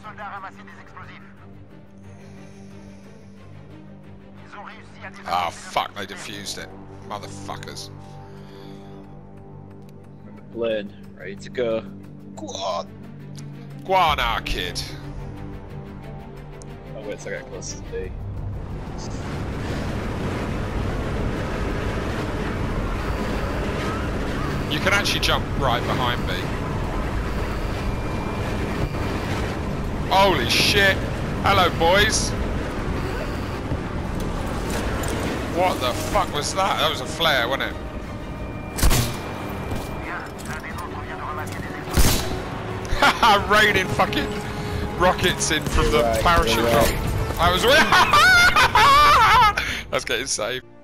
Ah, fuck, they defused it. Motherfuckers. Blend, ready to go. Guana kid. I'll wait till I get close to B. You can actually jump right behind me. Holy shit! Hello, boys! What the fuck was that? That was a flare, wasn't it? Haha, raining fucking rockets in from the parachute drop. I was... That's getting saved.